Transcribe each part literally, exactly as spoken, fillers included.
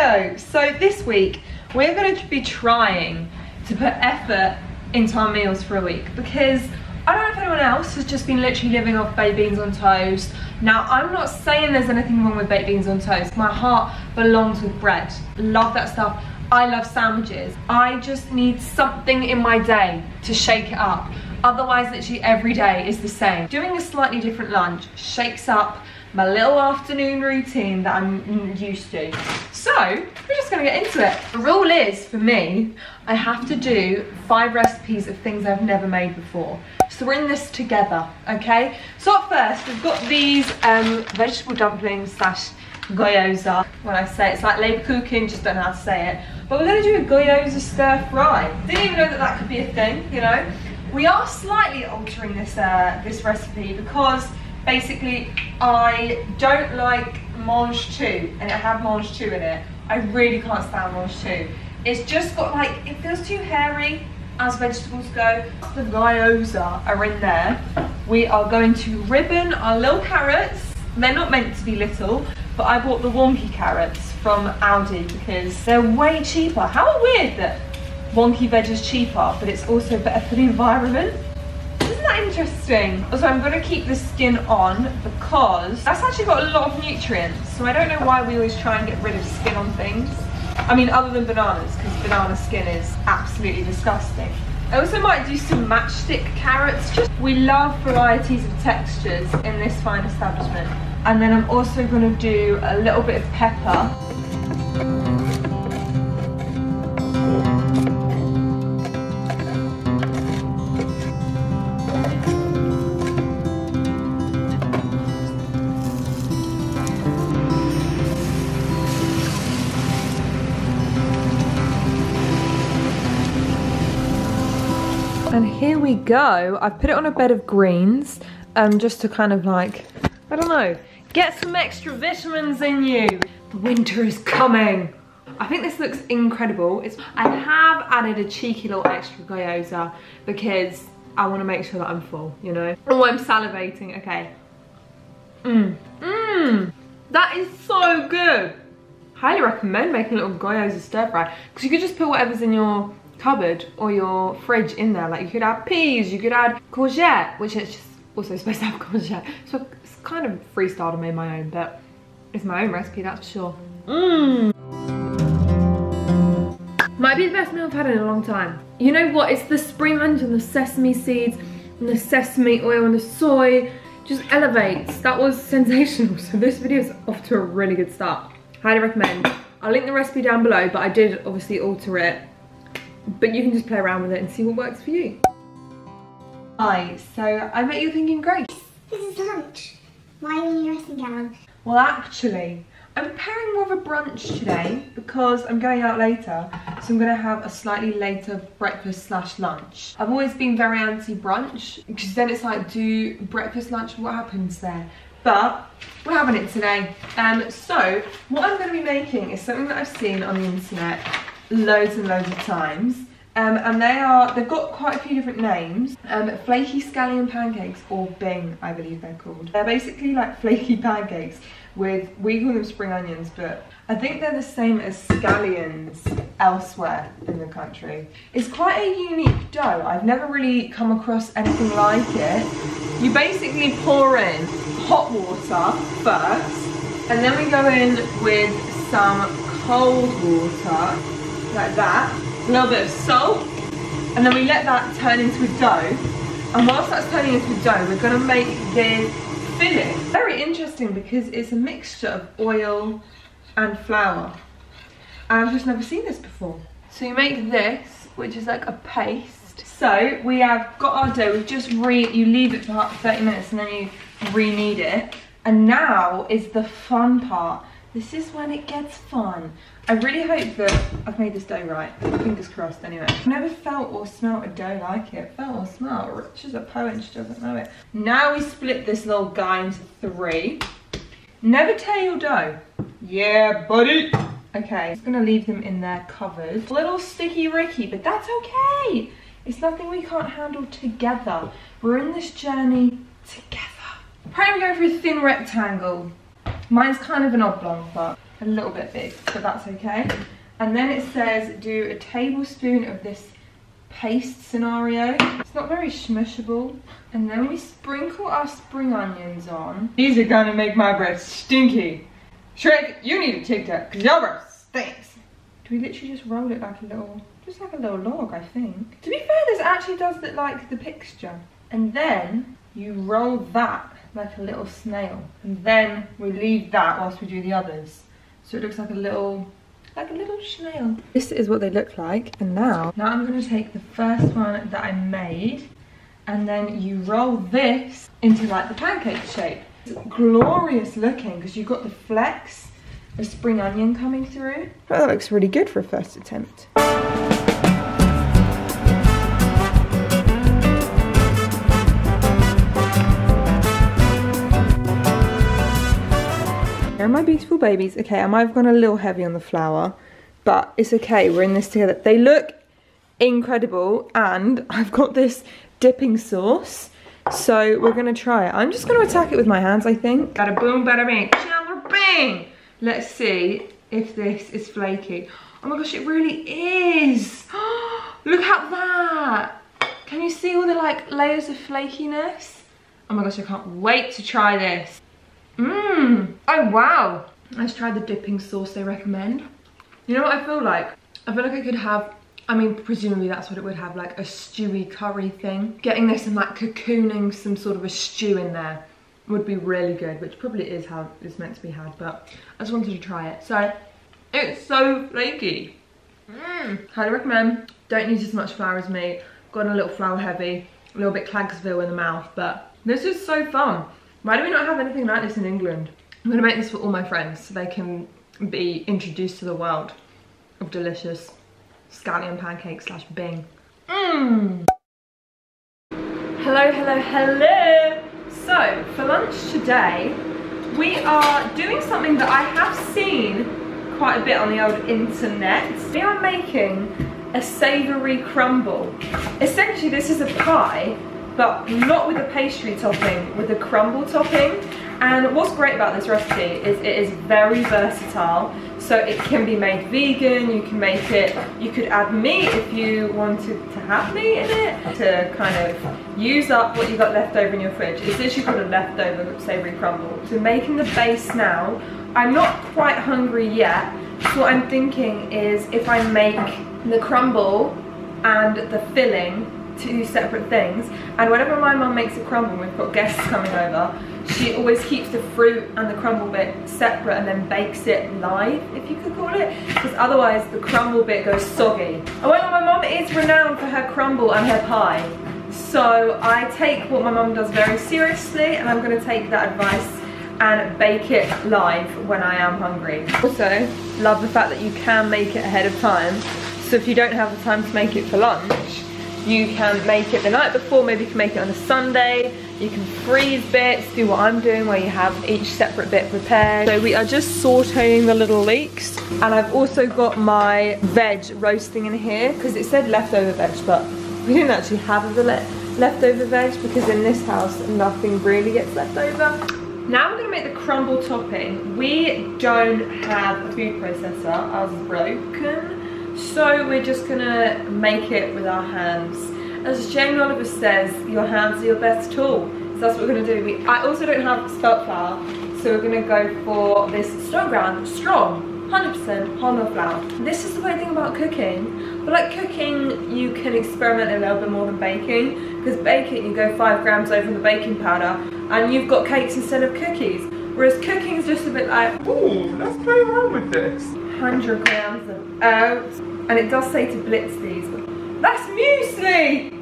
video. So this week we're going to be trying to put effort into our meals for a week, because I don't know if anyone else has just been literally living off baked beans on toast. Now, I'm not saying there's anything wrong with baked beans on toast. My heart belongs with bread. Love that stuff. I love sandwiches. I just need something in my day to shake it up. Otherwise, literally every day is the same. Doing a slightly different lunch shakes up my little afternoon routine that I'm used to. So, we're just gonna get into it. The rule is, for me, I have to do five recipes of things I've never made before. So we're in this together, okay? So up first, we've got these um, vegetable dumplings slash gyoza. When I say it, it's like Leberkuchen, just don't know how to say it. But we're gonna do a gyoza stir fry. Didn't even know that that could be a thing, you know? We are slightly altering this, uh, this recipe because basically I don't like mange two, and it had mange two in it. I really can't stand mange two. It's just got like, it feels too hairy as vegetables go. The gyoza are in there. We are going to ribbon our little carrots. They're not meant to be little, but I bought the wonky carrots from Aldi because they're way cheaper. How weird that wonky veg is cheaper, but it's also better for the environment. Isn't that interesting? Also, I'm going to keep the skin on because that's actually got a lot of nutrients. So I don't know why we always try and get rid of skin on things. I mean, other than bananas, because banana skin is absolutely disgusting. I also might do some matchstick carrots. Just, we love varieties of textures in this fine establishment. And then I'm also going to do a little bit of pepper. And here we go. I've put it on a bed of greens, um, just to kind of like, I don't know, get some extra vitamins in you. The winter is coming. I think this looks incredible. It's, I have added a cheeky little extra gyoza because I want to make sure that I'm full, you know. Oh, I'm salivating, okay. Mmm, mmm, that is so good. Highly recommend making a little gyoza stir fry, because you could just put whatever's in your cupboard or your fridge in there. Like, you could add peas, you could add courgette, which is just also supposed to have courgette. So it's kind of freestyled and made my own, but it's my own recipe, that's for sure. Mmm. Might be the best meal I've had in a long time. You know what? It's the spring onions and the sesame seeds and the sesame oil and the soy just elevates. That was sensational. So this video is off to a really good start. Highly recommend. I'll link the recipe down below, but I did obviously alter it. But you can just play around with it and see what works for you. Hi, so I bet you're thinking, Grace, this is lunch. Why are you in your dressing gown? Well, actually, I'm preparing more of a brunch today because I'm going out later. So I'm going to have a slightly later breakfast slash lunch. I've always been very anti-brunch because then it's like, do breakfast, lunch, what happens there? But we're having it today. Um, so what I'm going to be making is something that I've seen on the internet loads and loads of times, um, and they are, they've got quite a few different names. Um, flaky scallion pancakes, or Bing, I believe they're called. They're basically like flaky pancakes with, we call them spring onions, but I think they're the same as scallions elsewhere in the country. It's quite a unique dough. I've never really come across anything like it. You basically pour in hot water first, and then we go in with some cold water, like that, a little bit of salt, and then we let that turn into a dough. And whilst that's turning into a dough, we're going to make the filling. Very interesting because it's a mixture of oil and flour. And I've just never seen this before. So you make this, which is like a paste. So we have got our dough. We've just re, you leave it for about thirty minutes and then you re-knead it. And now is the fun part. This is when it gets fun. I really hope that I've made this dough right. Fingers crossed anyway. I've never felt or smelt a dough like it. Felt or smelt. Rich as a poet and she doesn't know it. Now we split this little guy into three. Never tear your dough. Yeah, buddy. Okay, I'm just gonna leave them in there covered. A little sticky ricky, but that's okay. It's nothing we can't handle together. We're in this journey together. Apparently we're going for a thin rectangle. Mine's kind of an oblong, but a little bit big, but that's okay. And then it says do a tablespoon of this paste scenario. It's not very smushable. And then we sprinkle our spring onions on. These are gonna make my bread stinky. Shrek, you need to take that because your bread stinks. Do we literally just roll it like a little, just like a little log, I think. To be fair, this actually does look like the picture. And then you roll that like a little snail. And then we leave that whilst we do the others. So it looks like a little, like a little snail. This is what they look like. And now, now I'm gonna take the first one that I made, and then you roll this into like the pancake shape. It's glorious looking because you've got the flecks of spring onion coming through. Oh, that looks really good for a first attempt. Here are my beautiful babies. Okay, I might have gone a little heavy on the flour, but it's okay, we're in this together. They look incredible, and I've got this dipping sauce, so we're gonna try it. I'm just gonna attack it with my hands, I think. Bada boom, bada bing, bada bing. Let's see if this is flaky. Oh my gosh, it really is. Look at that. Can you see all the like layers of flakiness? Oh my gosh, I can't wait to try this. Mmm. Oh wow. Let's try the dipping sauce they recommend. You know what I feel like? I feel like I could have, I mean, presumably that's what it would have, like a stewy curry thing. Getting this and like cocooning some sort of a stew in there would be really good, which probably is how it's meant to be had, but I just wanted to try it. So, it's so flaky. Mmm. Highly recommend. Don't need as much flour as me. Got a little flour heavy, a little bit Clagsville in the mouth, but this is so fun. Why do we not have anything like this in England? I'm gonna make this for all my friends so they can be introduced to the world of delicious scallion pancakes slash bing. Mmm. Hello, hello, hello. So for lunch today, we are doing something that I have seen quite a bit on the old internet. We are making a savoury crumble. Essentially, this is a pie, but not with a pastry topping, with a crumble topping. And what's great about this recipe is it is very versatile. So it can be made vegan, you can make it, you could add meat if you wanted to have meat in it, to kind of use up what you got left over in your fridge. It's literally called a leftover savoury crumble. So making the base now, I'm not quite hungry yet. So what I'm thinking is if I make the crumble and the filling two separate things, and whenever my mum makes a crumble, we've got guests coming over, she always keeps the fruit and the crumble bit separate and then bakes it live, if you could call it, because otherwise the crumble bit goes soggy. Oh well, my mum is renowned for her crumble and her pie, so I take what my mum does very seriously, and I'm going to take that advice and bake it live when I am hungry. Also, love the fact that you can make it ahead of time, so if you don't have the time to make it for lunch, you can make it the night before. Maybe you can make it on a Sunday. You can freeze bits, do what I'm doing where you have each separate bit prepared. So we are just sauteing the little leeks, and I've also got my veg roasting in here because it said leftover veg, but we didn't actually have the le leftover veg because in this house nothing really gets left over. Now we're going to make the crumble topping. We don't have a food processor, ours is broken. So we're just gonna make it with our hands. As Jamie Oliver says, your hands are your best tool. So that's what we're gonna do. We, I also don't have spelt flour, so we're gonna go for this strong ground, strong, one hundred percent wholemeal flour. This is the great thing about cooking. But like cooking, you can experiment a little bit more than baking, because baking, you go five grams over the baking powder, and you've got cakes instead of cookies. Whereas cooking is just a bit like, ooh, let's play around with this. one hundred grams of oats. And it does say to blitz these. That's muesli!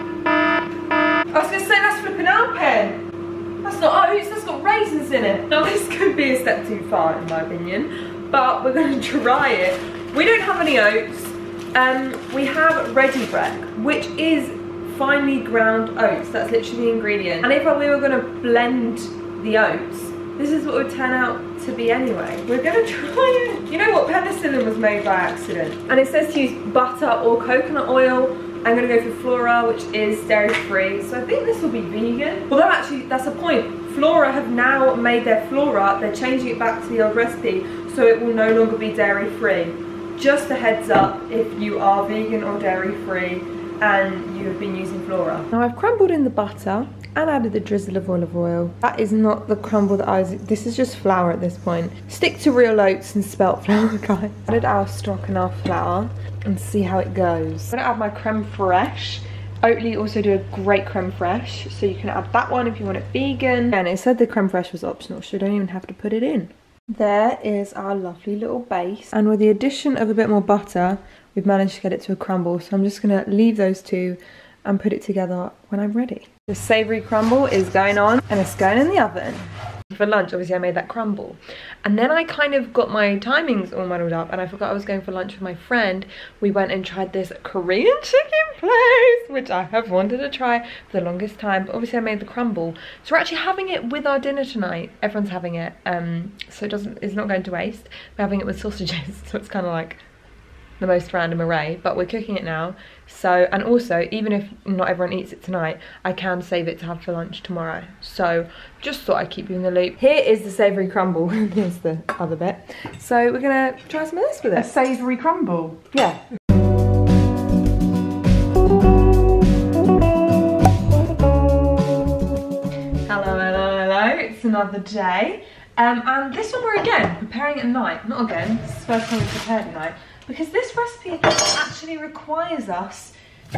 I was going to say that's flipping alpen. That's not oats, that's got raisins in it. Now this could be a step too far in my opinion, but we're going to try it. We don't have any oats. Um, we have ready bread, which is finely ground oats. That's literally the ingredient. And if we were going to blend the oats, this is what it would turn out to be anyway. We're gonna try it. You know what, penicillin was made by accident. And it says to use butter or coconut oil. I'm gonna go for Flora, which is dairy free. So I think this will be vegan. Although actually, that's a point. Flora have now made their Flora, they're changing it back to the old recipe. so it will no longer be dairy free. Just a heads up if you are vegan or dairy free and you have been using Flora. Now I've crumbled in the butter and added a drizzle of olive oil. That is not the crumble that I was, this is just flour at this point. Stick to real oats and spelt flour, guys. Added our stock and our flour and see how it goes. I'm gonna add my creme fraiche. Oatly also do a great creme fraiche, so you can add that one if you want it vegan. And it said the creme fraiche was optional, so you don't even have to put it in. There is our lovely little base, and with the addition of a bit more butter, we've managed to get it to a crumble. So I'm just gonna leave those two and put it together when I'm ready. The savoury crumble is going on and it's going in the oven. For lunch, obviously I made that crumble. And then I kind of got my timings all muddled up and I forgot I was going for lunch with my friend. We went and tried this Korean chicken place, which I have wanted to try for the longest time. But obviously I made the crumble. So we're actually having it with our dinner tonight. Everyone's having it, um, so it doesn't, it's not going to waste. We're having it with sausages, so it's kind of like the most random array, but we're cooking it now. So, and also, even if not everyone eats it tonight, I can save it to have for lunch tomorrow. So, just thought I'd keep you in the loop. Here is the savoury crumble. Here's the other bit. So, we're gonna try some of this with it. A savoury crumble? Yeah. Hello, hello, hello. It's another day. Um, and this one we're again preparing at night. Not again, this is the first time we've prepared at night. Because this recipe actually requires us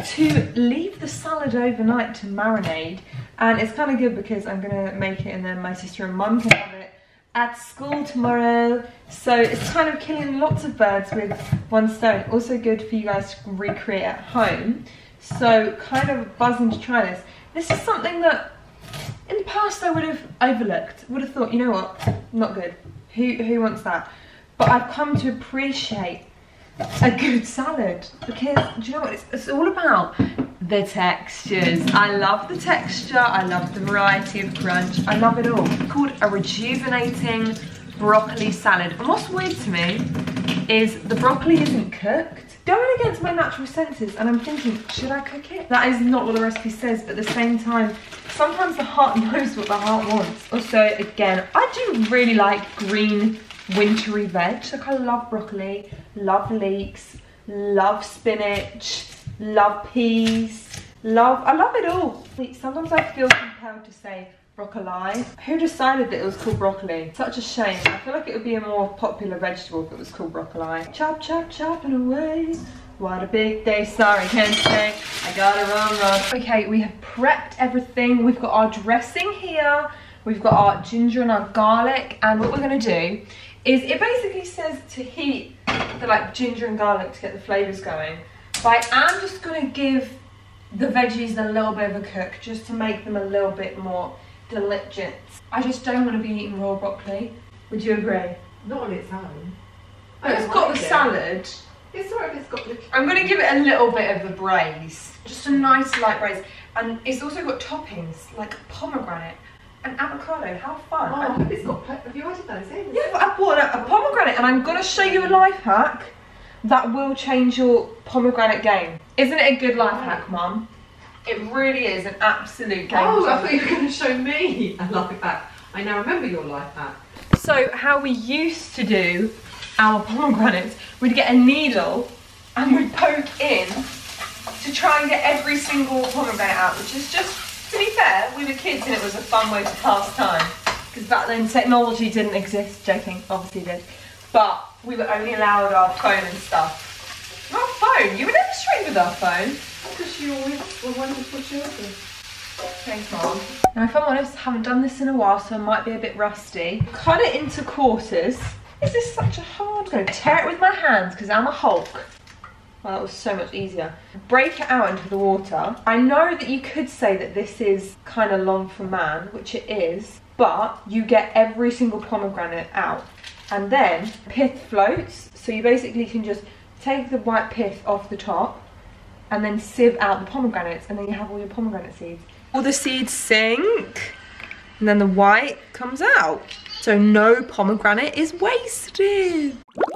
to leave the salad overnight to marinate. And it's kind of good because I'm going to make it and then my sister and mum can have it at school tomorrow. So it's kind of killing lots of birds with one stone. Also good for you guys to recreate at home. So kind of buzzing to try this. This is something that in the past I would have overlooked. Would have thought, you know what, not good. Who, who wants that? But I've come to appreciate a good salad because do you know what it's, it's all about? The textures. I love the texture, I love the variety of crunch, I love it all. It's called a rejuvenating broccoli salad, and what's weird to me is the broccoli isn't cooked. Going against my natural senses, and I'm thinking, should I cook it? That is not what the recipe says, but at the same time sometimes the heart knows what the heart wants. Also, again, I do really like green wintry veg. Like I love broccoli, love leeks, love spinach, love peas, love, I love it all. Sometimes I feel compelled to say broccoli. Who decided that it was called broccoli? Such a shame. I feel like it would be a more popular vegetable if it was called broccoli. Chop, chop, chopping away. What a big day, sorry, can't say. I got it wrong, wrong. Okay, we have prepped everything. We've got our dressing here. We've got our ginger and our garlic. And what we're gonna do is it basically says to heat the like ginger and garlic to get the flavours going. But I am just gonna give the veggies a little bit of a cook just to make them a little bit more delicious. I just don't want to be eating raw broccoli. Would you agree? Not on its own. No, it's got the salad. It's alright if it's got the... I'm gonna give it a little bit of a braise. Just a nice light braise. And it's also got toppings like pomegranate and avocado. How fun. Oh, I hope it's got... Have you added those in? Yeah, but I bought a, a pomegranate and I'm gonna show you a life hack that will change your pomegranate game. Isn't it a good life hack, Mum? It really is an absolute game. Oh, I thought you were going to show me a life hack. I now remember your life hack. So how we used to do our pomegranates, we'd get a needle and we'd poke in to try and get every single pomegranate out, which is just, to be fair, we were kids and it was a fun way to pass time. Because back then technology didn't exist, joking, obviously did. But we were only allowed our phone and stuff. Not phone, you were never straight with our phone. Because you always were wonderful children. Thanks, Mom. Now, if I'm honest, I haven't done this in a while, so I might be a bit rusty. Cut it into quarters. Is this such a hard? I'm going to tear it with my hands because I'm a Hulk. Well, that was so much easier. Break it out into the water. I know that you could say that this is kind of long for man, which it is, but you get every single pomegranate out. And then pith floats, so you basically can just take the white pith off the top and then sieve out the pomegranates, and then you have all your pomegranate seeds. All the seeds sink, and then the white comes out. So no pomegranate is wasted.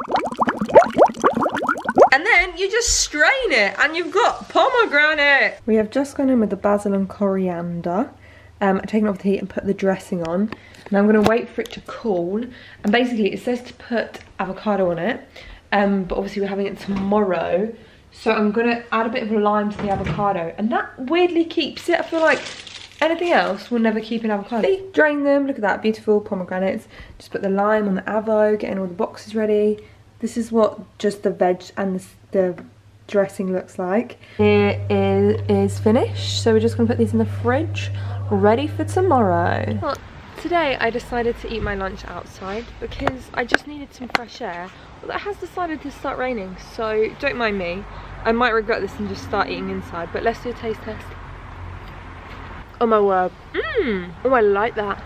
And then you just strain it, and you've got pomegranate. We have just gone in with the basil and coriander. Um, I've taken off the heat and put the dressing on. And I'm gonna wait for it to cool. And basically it says to put avocado on it. Um, but obviously we're having it tomorrow. So I'm gonna add a bit of lime to the avocado. And that weirdly keeps it. I feel like anything else will never keep an avocado. See, drain them, look at that, beautiful pomegranates. Just put the lime on the avo, getting all the boxes ready. This is what just the veg and the, the dressing looks like. It is, is finished, so we're just gonna put these in the fridge, ready for tomorrow. Well, today I decided to eat my lunch outside because I just needed some fresh air. Well, it has decided to start raining, so don't mind me. I might regret this and just start eating inside, but let's do a taste test. Oh my word. Mmm. Oh, I like that.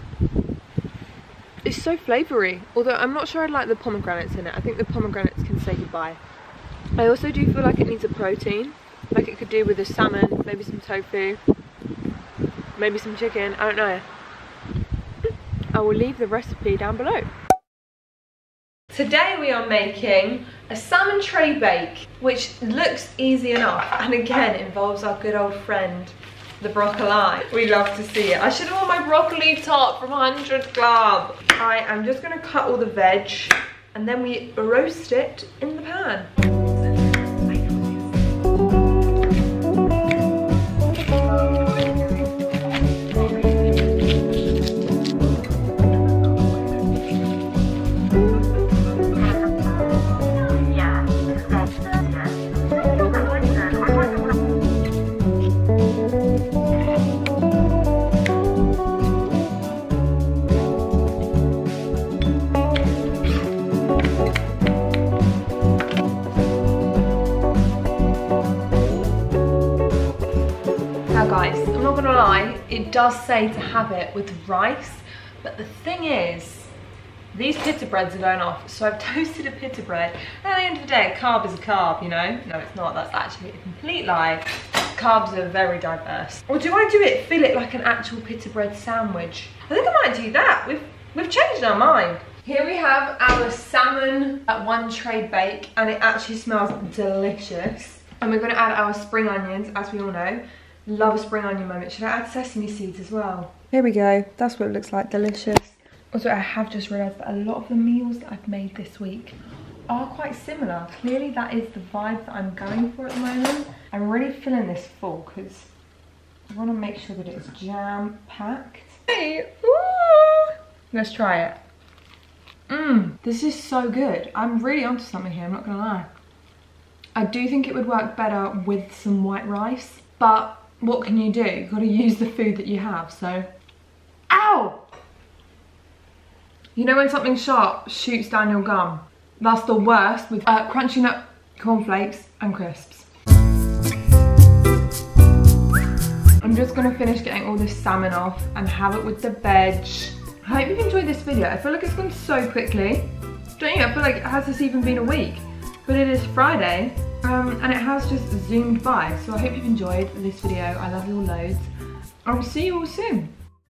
It's so flavoury. Although I'm not sure I like the pomegranates in it. I think the pomegranates can say goodbye. I also do feel like it needs a protein. Like it could do with a salmon, maybe some tofu, maybe some chicken. I don't know. I will leave the recipe down below. Today we are making a salmon tray bake, which looks easy enough. And again, involves our good old friend, the broccoli. We love to see it. I should have worn my broccoli top from one hundred Club. I am just gonna cut all the veg and then we roast it in the pan. Guys, I'm not gonna lie, it does say to have it with rice, but the thing is, these pita breads are going off, so I've toasted a pita bread, and at the end of the day, a carb is a carb, you know? No, it's not, that's actually a complete lie. Carbs are very diverse. Or do I do it, fill it like an actual pita bread sandwich? I think I might do that, we've, we've changed our mind. Here we have our salmon at one tray bake, and it actually smells delicious. And we're gonna add our spring onions, as we all know. Love a spring onion moment. Should I add sesame seeds as well? Here we go. That's what it looks like. Delicious. Also, I have just realised that a lot of the meals that I've made this week are quite similar. Clearly, that is the vibe that I'm going for at the moment. I'm really feeling this full because I want to make sure that it's jam-packed. Hey! Ooh. Let's try it. Mmm. This is so good. I'm really onto something here. I'm not going to lie. I do think it would work better with some white rice, but what can you do? You've got to use the food that you have, so... Ow! You know when something sharp shoots down your gum? That's the worst with uh, crunchy nut cornflakes and crisps. I'm just going to finish getting all this salmon off and have it with the veg. I hope you've enjoyed this video. I feel like it's gone so quickly. Don't you? I feel like, has this even been a week? But it is Friday. Um, and it has just zoomed by, so I hope you've enjoyed this video. I love you all loads. I'll see you all soon.